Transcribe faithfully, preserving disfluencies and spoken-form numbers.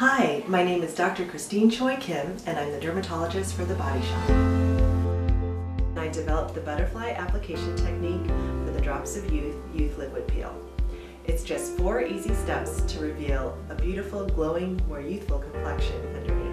Hi, my name is Doctor Christine Choi Kim, and I'm the dermatologist for The Body Shop. I developed the butterfly application technique for the Drops of Youth Youth Liquid Peel. It's just four easy steps to reveal a beautiful, glowing, more youthful complexion underneath.